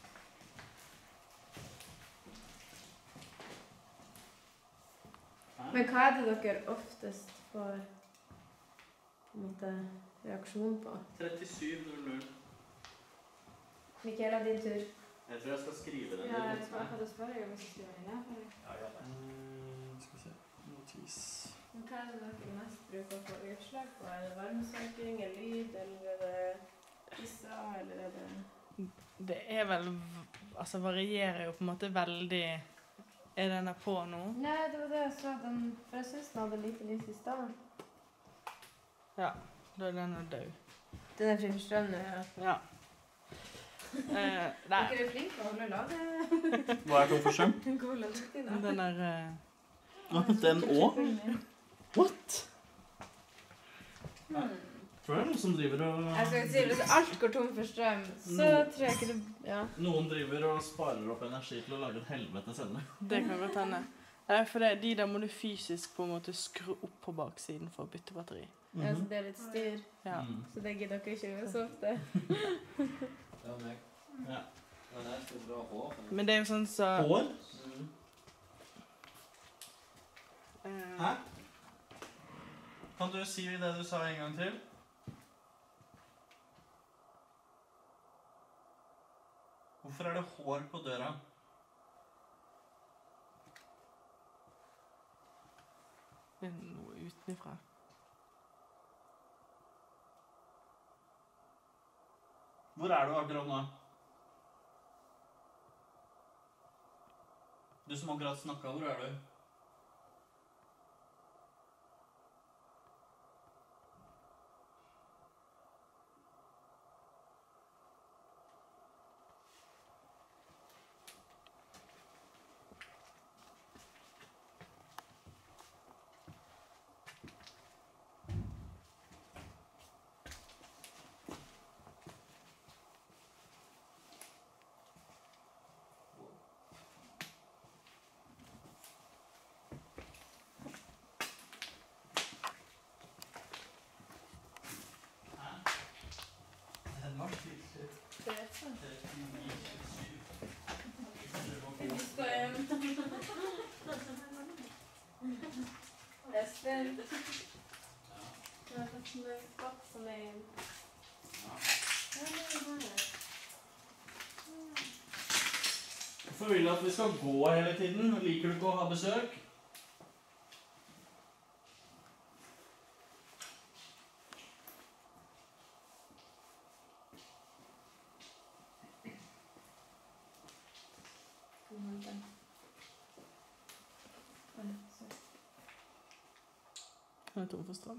Men hva er det dere oftest får på en måte, reaksjon på? trettisju null null. Michaela, din tur. Jeg tror jeg skal skrive den. Ja, i jeg noten. skal akkurat spørre deg om jeg skal skrive den ned. eller? Ja, ja. Mm, skal vi se. Notis. Men hva er det dere mest bruker å få utslag på? Er det varmesøking, er det lyd, eller er det pissa, eller er det... Det er vel, altså varierer jo på en måte veldig. Er den der på nå? Nei, det var det jeg så, den, for jeg synes den hadde lite lys i stedet. Ja, da er den jo død. Den er fremstrømende, ja. Ja. Eh, nei, Dere er flinke på å holde lade. Hva er to for skjerm? God ladetid, den er... eh, Den òg? What? Hmm. For det er noen som driver og... Jeg skal si, hvis alt går tom for strøm, så No. tror jeg ikke det... Ja. Noen driver og sparer opp energi til å lage et helvete selv. Det kan godt hende. Nei, for det, de der må du fysisk på en måte skru opp på baksiden for å bytte batteri. Ja, så det er litt styr. Ja. Mm. Så det gidder dere ikke gjøre så ofte. Det var meg. Ja. Det var nesten du har hår. eller? Men det er jo sånn så... Hår? Mm. eh, Hæ? Kan du si det du sa en gang til? Hvorfor er det hår på døra? Det er noe utenifra. Hvor er du akkurat nå? Du som akkurat snakket, hvor er du? Espen. Jeg har fått noe godt som er... Hvorfor vil du at vi skal gå hele tiden? Liker du ikke å ha besøk? Jeg er tom for strøm.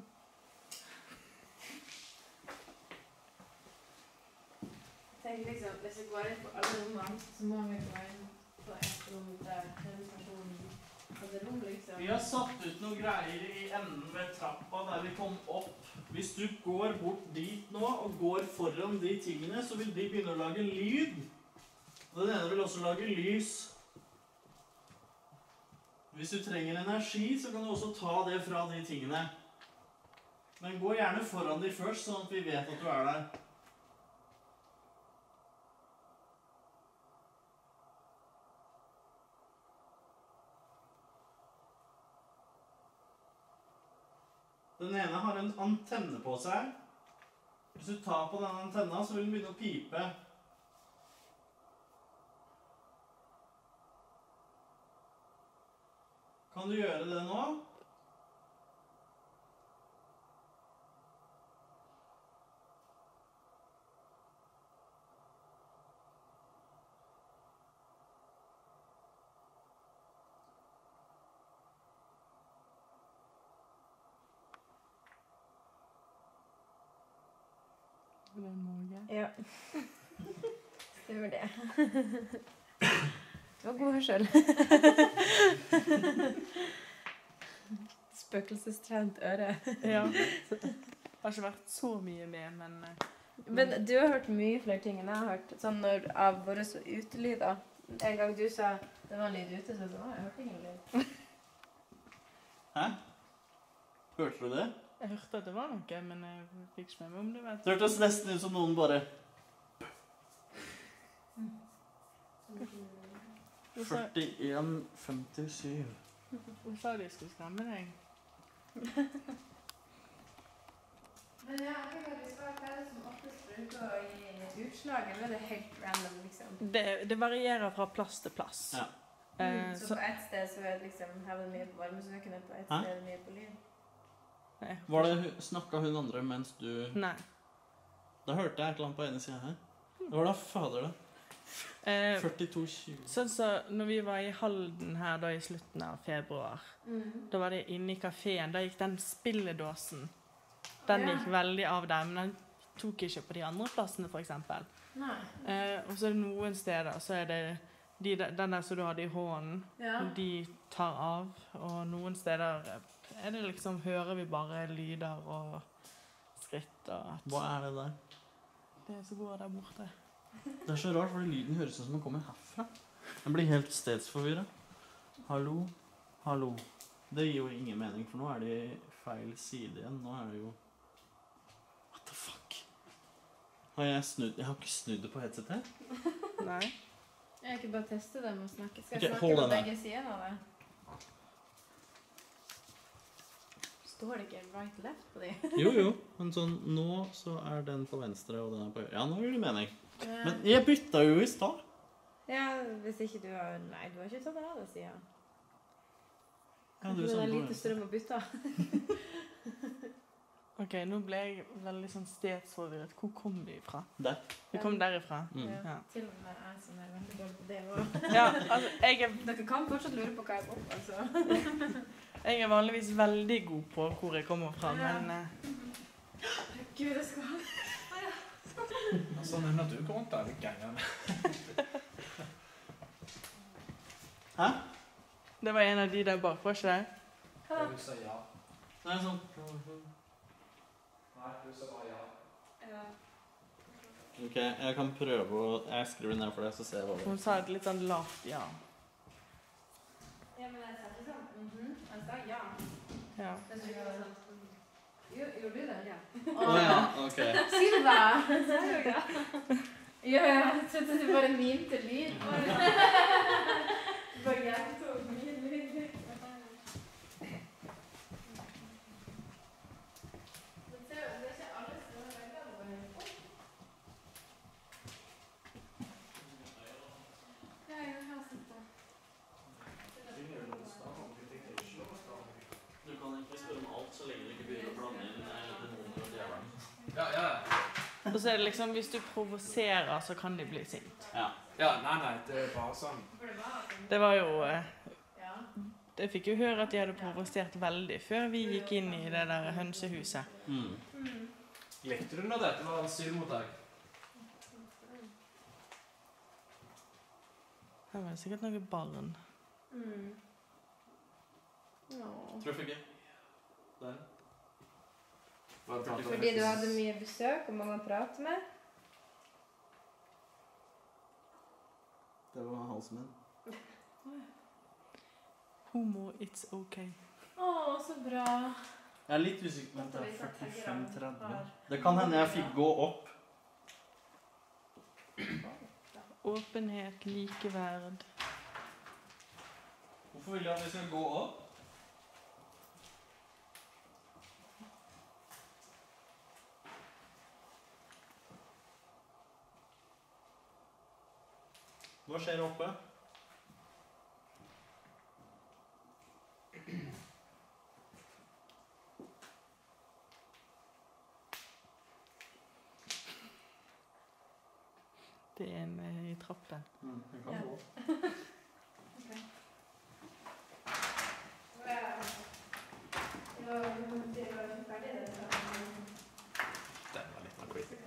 Tenk liksom, hvis vi går inn på alle rommene, så må vi gå inn på et rom der den personen hadde rom, liksom. Vi har satt ut noen greier i enden ved trappa der vi kom opp. Hvis du går bort dit nå og går foran de tingene, så vil de begynne å lage lyd. Og den ene vil også lage lys. Hvis du trenger energi, så kan du også ta det fra de tingene. Men gå gjerne foran de først, sånn at vi vet at du er der. Den ene har en antenne på seg. Hvis du tar på den antenna, så vil den begynne å pipe. Kan du gjøre det nå? Det er Norge. Ja. Stemmer det. Det var god hørsel. Spøkelsestrent øre. Ja. Har ikke vært så mye med, men... eh, Men du har hørt mye flere ting enn jeg har hørt. Sånn når, av våre så utelyder. En gang du sa, det var en lyd ute, så jeg sa, «Å, jeg hørte ingen lyd». Hæ? Hørte du det? Jeg hørte at det var noe, men jeg fikk ikke med meg om det var... Det hørtes nesten ut som noen bare førtien femtisju. Hun sa de skulle skremme deg. Men ja, jeg tenker at vi skal hva er det som oftest bruker å gi utslag, eller er det helt random, liksom? Det, det varierer fra plass til plass. Ja. Eh, så så, på et sted så er det liksom, her var det mye på varmesøkende, på et Hæ? sted er det mye på lyd. nei, Var det, hu- snakket hun andre mens du... Nei. Da hørte jeg et eller annet på ene siden her. Det var da fader det. Eh, førtito tjue. sånn så når vi var i Halden her da i slutten av februar, da var det inne i kaféen, da gikk den spilledåsen. Den Ja. gikk veldig av der, men den tok ikke på de andre plassene for eksempel. Nei. Eh, og så er det noen steder, så er det de, der- den der som du hadde i hånden, Ja. de tar av, og noen steder er det liksom, hører vi bare lyder og skritt og at Hva er det der? det som går der borte. Det er så rart, fordi lyden høres ut som den kommer herfra. Den blir helt stedsforvirret. Hallo, hallo. Det gir jo ingen mening, for nå er det i feil side igjen. Nå er det jo... What the fuck? Har jeg snudd? Jeg har ikke snudd det på headsetet. Nei. Jeg kan ikke bare teste det med å snakke. Skal Ok, jeg snakke hold på den der. begge sider av det? Står det ikke right left på de? Jo, jo. Men sånn, nå så er den på venstre, og den er på høyre. Ja, nå gir det mening. Ja. Men jeg bytta jo i stad. Ja, hvis ikke du har... Nei, du har ikke tatt av det, sier jeg. Ja, du Kanskje det sa er på lite venstre. strøm å bytte. Ok, nå ble jeg veldig sånn stedsforvirret. Hvor kom vi fra? Der. Vi kom derifra. Mm. Ja. Ja. Til og med jeg som er veldig dårlig på det også. Ja, altså, jeg er, Dere kan fortsatt lure på hva jeg er på, altså. jeg er vanligvis veldig god på hvor jeg kommer fra, Ja. men eh, Gud, jeg skal ha... Altså, når du går rundt der i gangene. Hæ? det var en av de der bak, var ikke det? Hva da? Du sier ja. Nei, sånn. Nei, du sier bare ja. Ja. Ok, jeg kan prøve å... Jeg skriver ned for det, så ser jeg hva det Hun sa et litt sånn lavt ja. Ja, men jeg sa ikke sånn, mhm. Jeg sa ja. Ja. Det er ikke sånn. Jo, gjorde du det? Ja. Å ja, ok. Silva! Sa jo ja. Ja, ja, jeg trodde du bare mimte lyd. Bare gjentok min lyd. Men ser du, det er ikke alle som har veggene bare opp. Ja, jeg har sett det. Du kan ikke spørre om alt så lenge du ikke begynner å blande inn demoner og djevelen. Ja, ja. Og så er det liksom, hvis du provoserer, så kan de bli sint. Ja. Ja, nei, nei, det er bare sånn. For det var sånn. Det var jo... eh, Ja. Jeg fikk jo høre at de hadde provosert veldig før vi gikk inn i det der hønsehuset. Mm. Mm. Likte du når dette var asylmottak? Her var det sikkert noen barn. Mm. Nå. Tror jeg fikk det. Der. Fordi du hadde mye besøk og mange å prate med. Det var halsen min. Homo, it's okay. Å, så bra. Jeg er litt usikker. Vent, det er Dette vet jeg førtifem tretti. har. Det kan hende jeg fikk gå opp. Åpenhet, likeverd. Hvorfor vil du at vi skal gå opp? Hva skjer oppe? Det er en eh, i trappen. Mm, jeg kan Ja. gå opp. Ja, det var ferdig det. Den var litt mer creepy.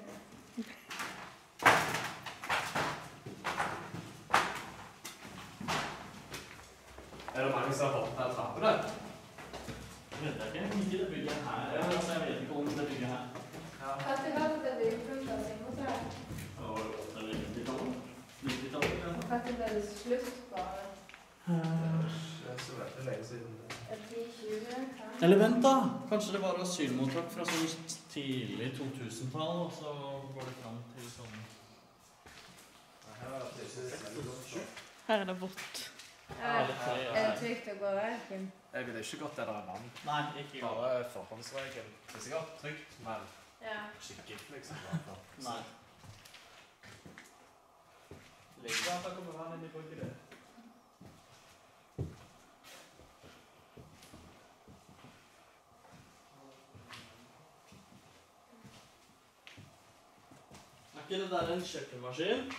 Er det mange som har hoppet ned trappene? Jeg vet ikke. Ikke det bygget her. Ja, altså, jeg vet ikke om det bygget her. Ja. Hadde du hatt det byggepunktet av Simonsøy? Ja, det er nittitallet. nittitallet, kanskje? Hadde det slutt på Det er så veldig lenge siden. ti tjue? Eller vent da! Kanskje det var asylmottak fra sånn tidlig to tusen-tall, og så går det fram til sånn... Her er det veldig godt. Her er det vått. Er er det trygt å gå der, Kim? Jeg ville ikke gått der det er vann. Nei, ikke gå. Bare forhåndsregel. Det er sikkert trygt, men Ja. ikke gitt, liksom. bare for- Nei. Ligger det at det kommer vann inn i brygget det? Er ikke det der en kjøkkenmaskin?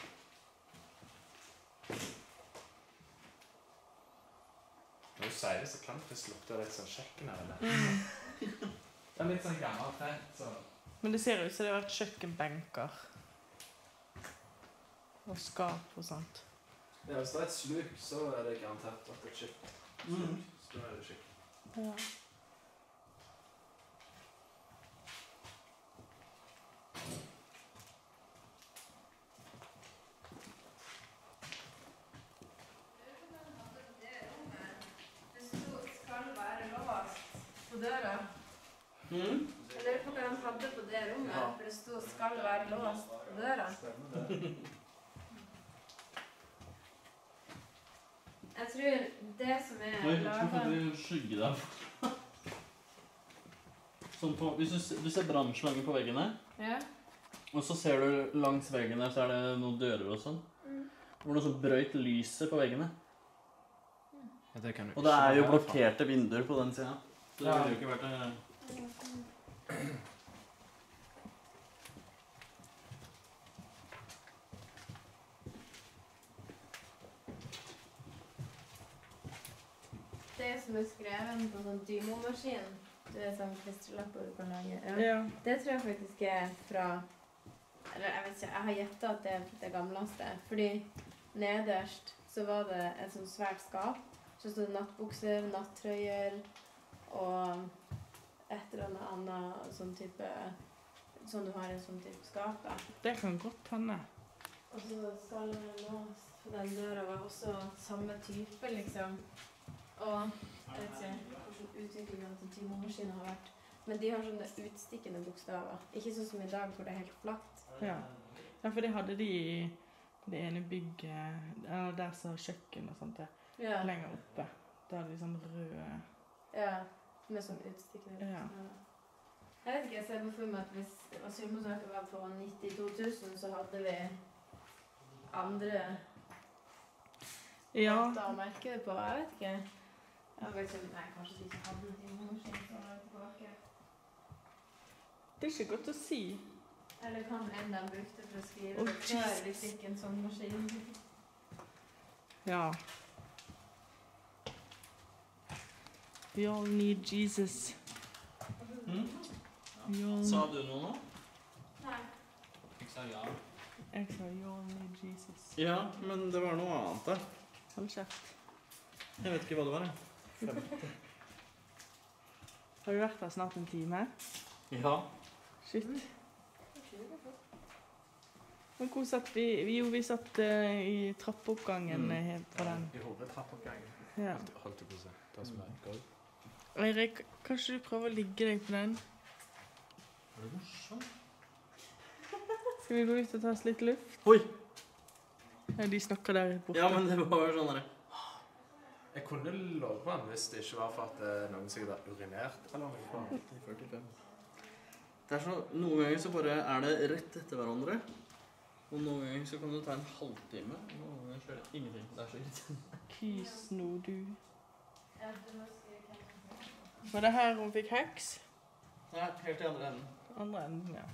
Når du sier det, så kan det faktisk lukte litt sånn kjøkken her, eller? Mm. Det er litt sånn gammel trend, så... Men det ser ut som det har vært kjøkkenbenker. Og skap og sånt. Ja, hvis det er et sluk, så er det garantert at det er kjøkken. Mm. Så da er det kjøkken. Ja. på døra. Mm. Jeg lurer på hva de hadde på det rommet, Ja. for det sto skal være låst på døra. Jeg tror det som er Oi, jeg tror laget... faktisk skygge der. Sånn på, hvis du, se- du ser brannslanger på veggene, Ja. og så ser du langs veggen der, så er det noen dører og sånn. Mm. Hvor noe som brøyt lyset på veggene. Ja, det kan du Og det ikke er jo være herfra. blokkerte vinduer på den siden. Så det Ja. ville jo ikke vært det. Det som er skrevet på sånn dymomaskin, det er sånn klistrelapper du kan lage. Ja. Ja. Det tror jeg faktisk er fra, eller jeg vet ikke, jeg har gjettet at det er det gamleste. Fordi nederst så var det et sånt svært skap. Så stod det nattbukser, nattrøyer og et eller annet annet sånn type, sånn du har i en sånn type skap da. Det kan godt hende. Og så skal det låst på den døra var også samme type, liksom. Og jeg vet ikke hvordan utviklingen til tymomaskiner har vært. Men de har sånne utstikkende bokstaver. Ikke sånn som i dag, hvor det er helt flatt. Ja. Ja, for det hadde de i det ene bygget, eller der så kjøkken og sånt, det, Ja, lenger oppe. Der hadde de sånn røde... ja. Med sånn utstikkende Ja. bokstaver. Jeg vet ikke, jeg ser for meg at hvis asylmottaket var på nittito tusen, så hadde vi andre Ja, måter å merke det på. Jeg vet ikke. Jeg vet ikke, nei, kanskje de ikke hadde tymomaskin så langt tilbake. det er ikke godt å si. Eller kan en de brukte for å skrive Å, det før Jesus. vi fikk en sånn maskin. Ja. We all need Jesus. Mm. We all... Sa du noe nå? Nei. Jeg sa ja. Jeg sa we all need Jesus. Ja, men det var noe annet der. Hold kjeft. Jeg vet ikke hva det var, jeg. Har du vært der snart en time? Ja. Shit. Men hvor satt vi? Vi, jo, vi satt eh, i trappeoppgangen Mm. eh, helt på den. I hovedtrappoppgangen. Ja. Holdt- Holdt jeg på å si. Det som er gøy. Eirik, kanskje du prøver å ligge deg på den? Er det morsomt? Skal vi gå ut og ta oss litt luft? Oi! Ja, de snakker der borte. Ja, men det var jo sånn der. Jeg kunne love på den hvis det ikke var for at eh, noen sikkert har urinert. Eller noe. førtifem. Det er så, noen ganger så bare er det rett etter hverandre. Og noen ganger så kan det ta en halvtime. og Noen ganger så er det ingenting. Det er så irriterende. Kys nå, du. Ja, du må skrive hvem som er det. Var det her hun fikk heks? Nei, helt i andre enden. Andre enden, ja.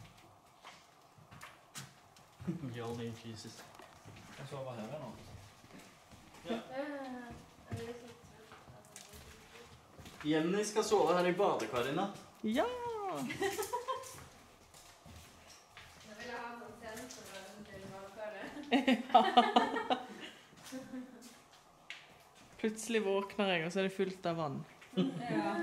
Y'all need Jesus. Jeg sover her nå. Eh, er det litt- Jenny skal sove her i badekaret i natt. Ja! Jeg ville ha en sånn sensor til badekaret. Plutselig våkner jeg, og så er det fullt av vann. Ja.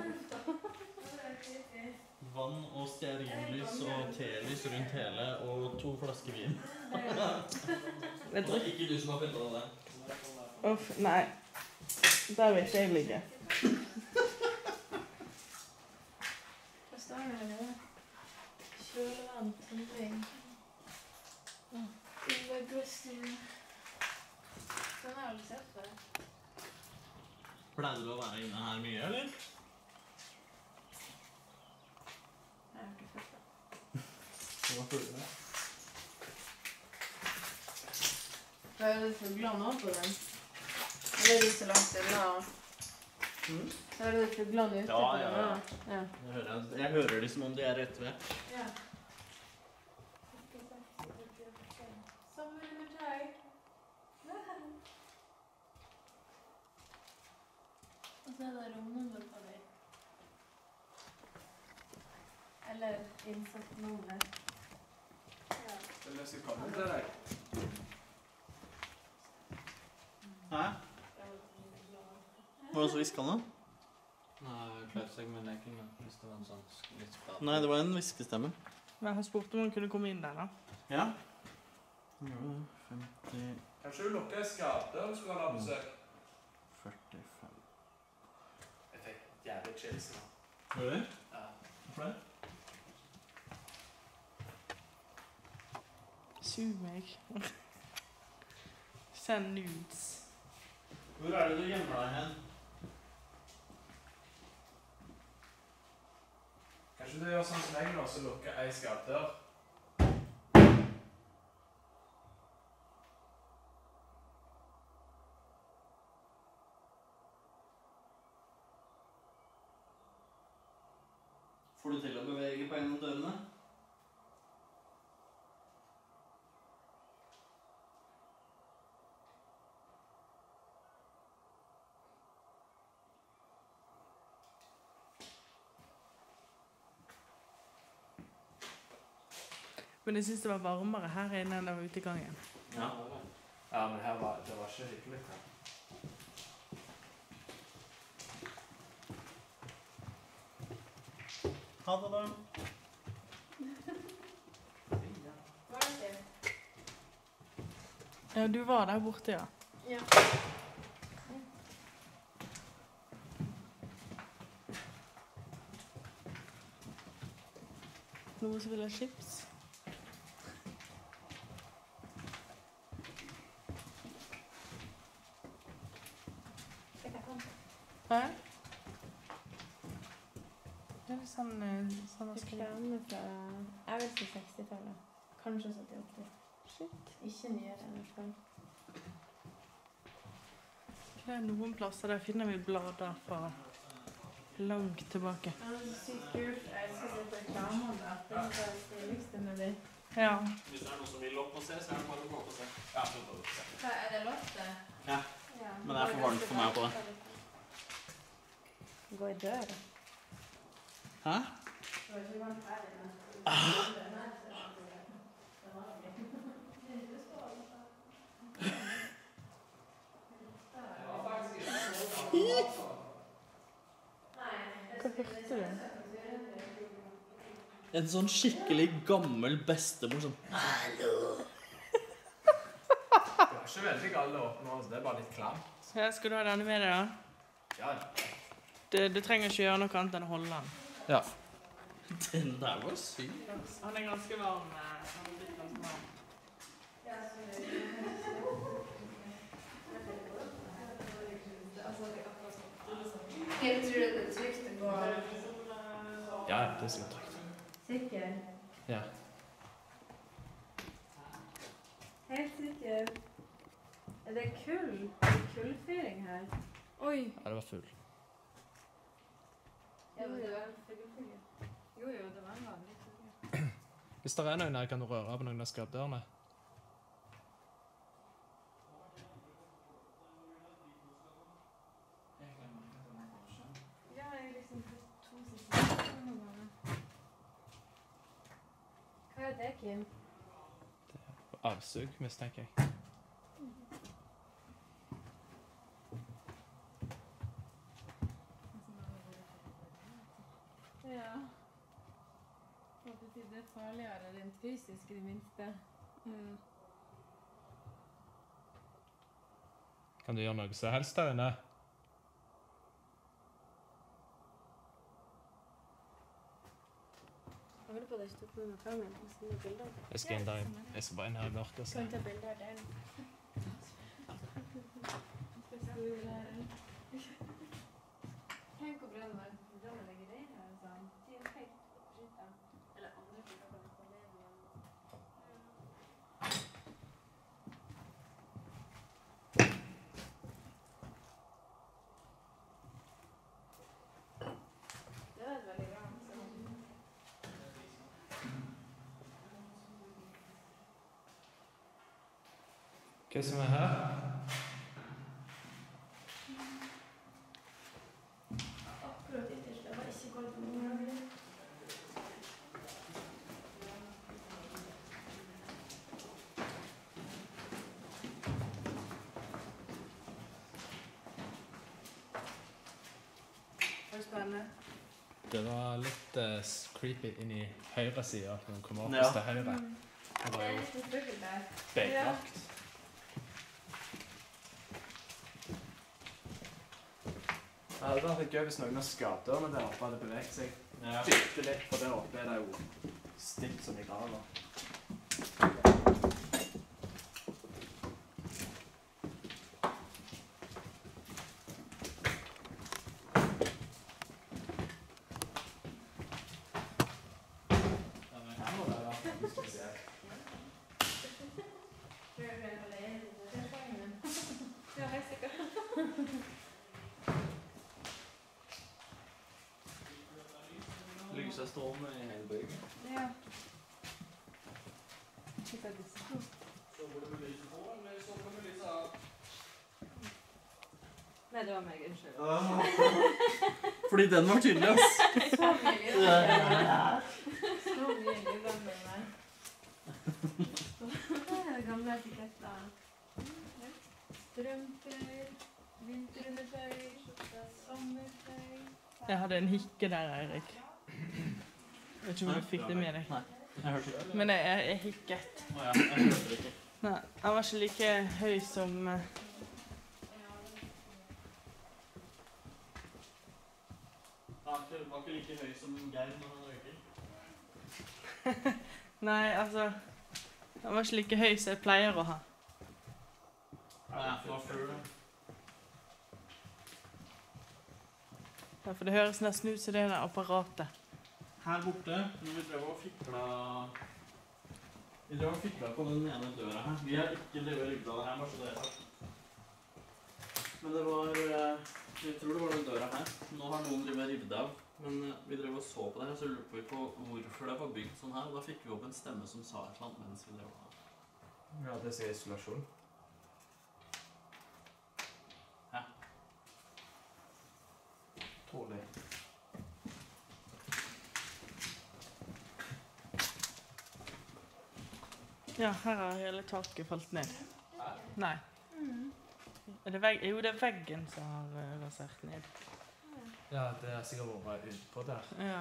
Vann og stearinlys og telys rundt hele, og to flasker vin. Jeg Og det er ikke du som har funnet av det. Uff, nei. Der vil ikke jeg ligge. Hva står det her nå? Kjølevann, tømring. Innveggrøsting. Den har jeg aldri sett før. Pleide du å være inne her mye, eller? Jeg har ikke sett det. Det var fuglene. Hører du fuglene nå på den? Eller er de så langt unna? Mm. Hører du fuglene ute Ja, på ja, den ja. nå? Ja. Jeg hører, jeg hører de som om de er rett ved. Ja. Sommerundertøy. Og så er det romnummer på dem. Eller innsatt nummer. Ja. Vil jeg skal komme til deg? Hæ? Var det så hviskende? Nei, jeg klødde seg med neglene hvis det var en sånn sk- litt skade. Nei, det var en hviskestemme. Men han spurte om han kunne komme inn der, da. Ja. femti, Kanskje du lukker skapdøren hvis du skal ha besøk? førtifem. Jeg fikk jævlig chills nå. Really? Ja. Hvorfor det? Sug meg. Send nudes. Hvor er det du gjemmer deg hen? Kanskje du gjør sånn som jeg nå, så lukker ei skapdør? Får du til å bevege på en av dørene? Men jeg synes det var varmere her inne enn det var ute i gangen. Ja. Ja, men her var, det var ikke hyggelig her. Ha det da. Var det ikke? Ja, du var der borte, ja. Ja. Noen som vil ha chips? Hæ? Det er sånn, eh, sånn å skrive. Reklame fra, jeg vil si sekstitallet. Kanskje sytti-åtti. Shit. Ikke nyere i hvert fall. Det er noen plasser der finner vi blader fra langt tilbake. Ja, det er så sykt kult. Jeg elsker å se på reklamene da. Det er det stiligste med de. Ja. Hvis det er noen som vil opp og se, så er det bare å gå opp og se. Ja, så tar du det. Hva er det loftet? Ja. Ja. Men det er for varmt for meg på det. Gå i døra. Hæ? Det var ikke varmt her inne. Hva hørte du? En sånn skikkelig gammel bestemor sånn. Det var ikke veldig galt å åpne oss, det er bare litt klamt. Ja, skal du ha denne med deg da? Ja, Du, du trenger ikke gjøre noe annet enn å holde den. ja. Den der var syk. Han er ganske varm. eh, Han er blitt ganske varm. Jeg tror det er trygt å gå. Ja, det er sikkert trygt. Sikker? Ja. Helt sikker. Er det kull? Er det kullfyring her? Oi! Ja, det var full. Ja, men det var en fuglefyring. Jo, jo, det var en vanlig fugl. Hvis det er noen her, kan du røre på noen av skapdørene? Ja, jeg liksom på to siste bare. Hva er det, Kim? Avsug, mistenker jeg. Ja. Hva betyr det farligere rent fysisk i det minste? Mm. Kan du gjøre noe så helst der inne? Jeg vil på at jeg ikke tok med meg kameraet og sende bilder. Jeg skal inn der inn. Jeg skal bare inn her i mørket og se. Kan ta bilder der. Tenk hvor bra det var. Bra med det greier her, sånn. De er helt oppskytta. Eller andre folk kan få det igjen. Det var et veldig bra. Hva som er her? Akkurat ytterst. Det var ikke godt på noen. Var det spennende? Det var litt uh, creepy inn i høyre side, når man kommer opp Ja. til høyre. Det Det var er jo litt spøkkel der. Det hadde vært gøy hvis noen av skaderne der oppe hadde beveget seg. Ja. Bitte litt, for der oppe er det jo stikk som i graven. Her må det være noe spesielt. Ja, helt sikkert. Lyseste rommet i hele bygget. Ja. Titta disse to. Så burde vi lyse på, eller så kan vi lyse av. Nei, det var meg, unnskyld. Fordi den var tydelig, ass. Så mye lyd. Ja. Så mye lyd av meg. Det gamle etiketter. Strømper, vinterundertøy, sommertøy. Jeg hadde en hikke der, Eirik. Jeg vet ikke om du fikk det med deg. Nei, jeg hørte ikke. Men jeg, jeg, jeg hikket. Å ja, jeg hørte det ikke. Nei, han var ikke like høy som... eh, Han var ikke- var ikke like høy som Geir når han røyker. Nei, altså... Han var ikke like høy som jeg pleier å ha. Nei, det var før det. Ja, for det høres nesten ut som det der apparatet. Her borte, når vi drev og fikla... Vi drev og fikla på den ene døra her. Vi har ikke drevet og rydda det her, bare så det er sagt. Men det var... eh, Jeg tror det var den døra her. Nå har noen drevet og rydda av. Men eh, vi drev og så på det her, så lurte vi på hvorfor det var bygd sånn her. Og da fikk vi opp en stemme som sa et eller annet mens vi drev og... Ja, det sier isolasjon. Hæ? Trolig. Ja, her har hele taket falt ned. Nei. Er det vegg? Jo, det er veggen som har eh, rasert ned. Ja, det har sikkert vært utpå der. Ja.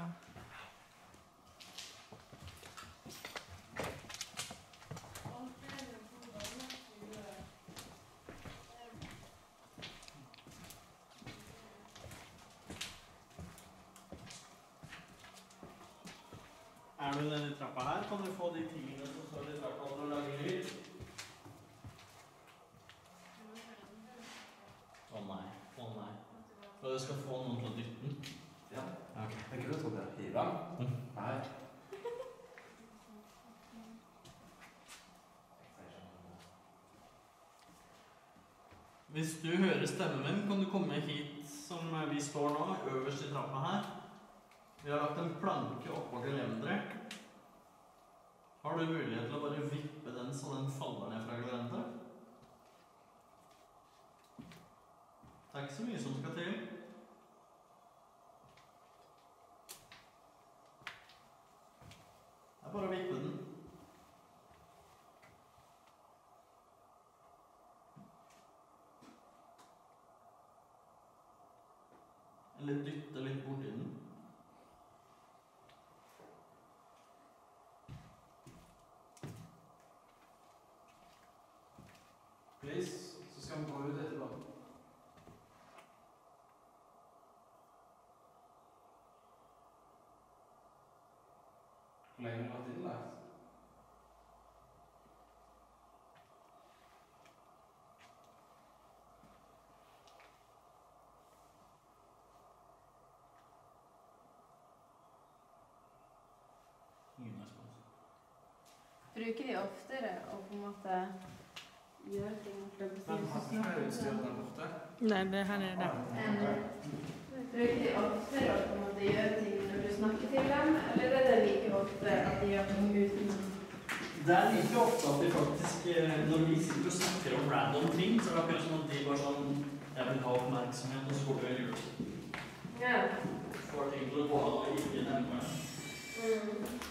Er du nede i trappa her, kan du få de tingene som står i trappa og lage lyd. Å nei, å nei. For du skal få noen til å dytte den. Ja. Ok. Det er kult å tro det. Hiva? Nei. Hvis du hører stemmen min, kan du komme hit som vi står nå, øverst i trappa her. Vi har lagt en planke oppå gelenderet. Har du mulighet til å bare vippe den så den faller ned fra gelenderet? Det er ikke så mye som skal til. Det er bare å vippe den. Eller dytte litt bort i den. Please, så skal vi gå ut etterpå. Hvor lenge har du vært innlagt? Ingen respons. Bruker de oftere å på en måte gjøre ting for å Men har ikke utstyret der borte? Nei, det her er det. Bruker de oftere å på en måte gjøre ting når du snakker til dem, eller er det like ofte at de gjør ting uten? Det er like ofte at de faktisk, eh, når vi sitter og snakker om random ting, så er det akkurat som at de bare sånn, jeg vil ha oppmerksomhet, og så får du en jul. Ja. Får ting til å gå av og ikke nevne. Mm.